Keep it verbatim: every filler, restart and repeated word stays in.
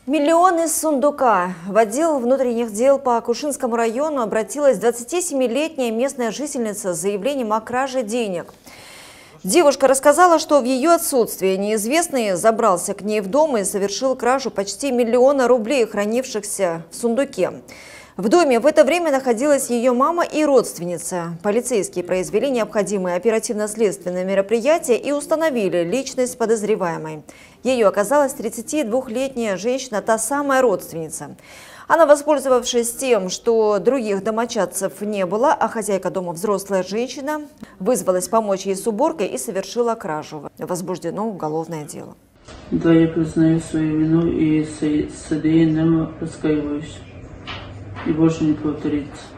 Миллион из сундука. В отдел внутренних дел по Кушинскому району обратилась двадцатисемилетняя местная жительница с заявлением о краже денег. Девушка рассказала, что в ее отсутствие неизвестный забрался к ней в дом и совершил кражу почти миллиона рублей, хранившихся в сундуке. В доме в это время находилась ее мама и родственница. Полицейские произвели необходимые оперативно-следственные мероприятия и установили личность подозреваемой. Ею оказалась тридцатидвухлетняя женщина, та самая родственница. Она, воспользовавшись тем, что других домочадцев не было, а хозяйка дома взрослая женщина, вызвалась помочь ей с уборкой и совершила кражу. Возбуждено уголовное дело. Да, я признаю свою вину и содеянным раскаиваюсь. И больше не повторится.